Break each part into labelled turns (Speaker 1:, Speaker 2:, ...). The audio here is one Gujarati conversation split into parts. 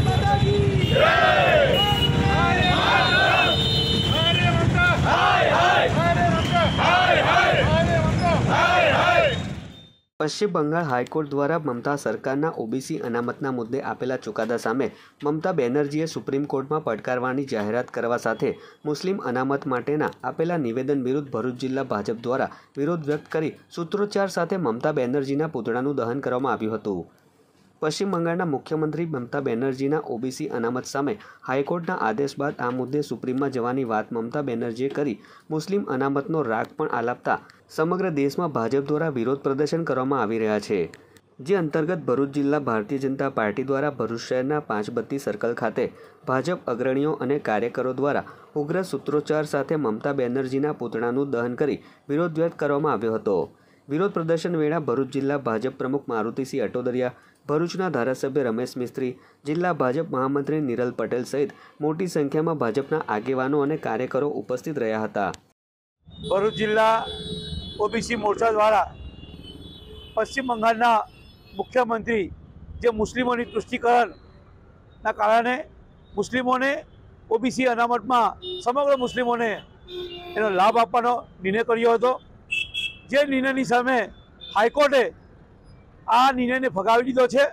Speaker 1: પશ્ચિમ બંગાળ હાઈકોર્ટ દ્વારા મમતા સરકારના ઓબીસી અનામતના મુદ્દે આપેલા ચુકાદા સામે મમતા બેનર્જીએ સુપ્રીમ કોર્ટમાં પડકારવાની જાહેરાત કરવા સાથે મુસ્લિમ અનામત માટેના આપેલા નિવેદન વિરુદ્ધ ભરૂચ જિલ્લા ભાજપ દ્વારા વિરોધ વ્યક્ત કરી સૂત્રોચ્ચાર સાથે મમતા બેનર્જીના પુતળાનું દહન કરવામાં આવ્યું હતું। પશ્ચિમ બંગાળના મુખ્યમંત્રી મમતા બેનર્જીના ઓબીસી અનામત સામે હાઈકોર્ટના આદેશ બાદ આ મુદ્દે સુપ્રીમમાં જવાની વાત મમતા બેનર્જીએ કરી મુસ્લિમ અનામતનો રાગ પણ આલાપતા સમગ્ર દેશમાં ભાજપ દ્વારા વિરોધ પ્રદર્શન કરવામાં આવી રહ્યા છે, જે અંતર્ગત ભરૂચ જિલ્લા ભારતીય જનતા પાર્ટી દ્વારા ભરૂચ શહેરના પાંચબત્તી સર્કલ ખાતે ભાજપ અગ્રણીઓ અને કાર્યકરો દ્વારા ઉગ્ર સૂત્રોચ્ચાર સાથે મમતા બેનર્જીના પુતળાનું દહન કરી વિરોધ વ્યક્ત કરવામાં આવ્યો હતો। વિરોધ પ્રદર્શન વેળા ભરૂચ જિલ્લા ભાજપ પ્રમુખ મારુતિસિંહ અટોદરિયા, ભરૂચના ધારાસભ્ય રમેશ મિસ્ત્રી, જિલ્લા ભાજપ મહામંત્રી નિરલ પટેલ સહિત મોટી સંખ્યામાં ભાજપના આગેવાનો અને કાર્યકરો ઉપસ્થિત રહ્યા હતા।
Speaker 2: ભરૂચ જિલ્લા ઓબીસી મોરચા દ્વારા પશ્ચિમ બંગાળના મુખ્યમંત્રી જે મુસ્લિમોની તુષ્ટિકરણના કારણે મુસ્લિમોને ઓબીસી અનામતમાં સમગ્ર મુસ્લિમોને એનો લાભ આપવાનો નિર્ણય કર્યો હતો, જે નિર્ણયની સામે હાઈકોર્ટે આ નિર્ણયને ફગાવી દીધો છે।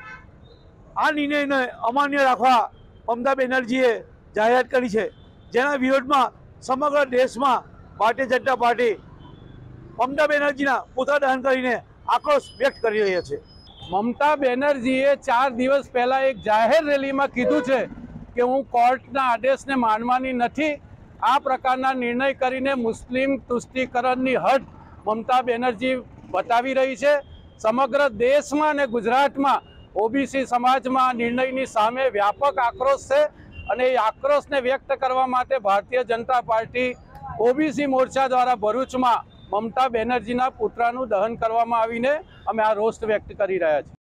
Speaker 2: આ નિર્ણયને અમાન્ય રાખવા મમતા બેનર્જીએ જાહેરાત કરી છે, જેના વિરોધમાં સમગ્ર દેશમાં ભારતીય જનતા પાર્ટી મમતા બેનર્જીના પુતળા દહન કરીને આક્રોશ વ્યક્ત કરી રહી છે।
Speaker 3: મમતા બેનર્જીએ 4 દિવસ પહેલા એક જાહેર રેલીમાં કીધું છે કે હું કોર્ટના આદેશને માનવાની નથી। આ પ્રકારના નિર્ણય કરીને મુસ્લિમ તુષ્ટિકરણની હદ મમતા બેનર્જી બતાવી રહી છે। સમગ્ર દેશમાં અને ગુજરાતમાં ઓબીસી સમાજમાં નિર્ણયની સામે વ્યાપક આક્રોશ છે અને એ આક્રોશને વ્યક્ત કરવા માટે ભારતીય જનતા પાર્ટી ઓબીસી મોરચા દ્વારા ભરૂચમાં મમતા બેનર્જીના પુતળાનું દહન કરવામાં આવીને અમે આ રોષ વ્યક્ત કરી રહ્યા છીએ।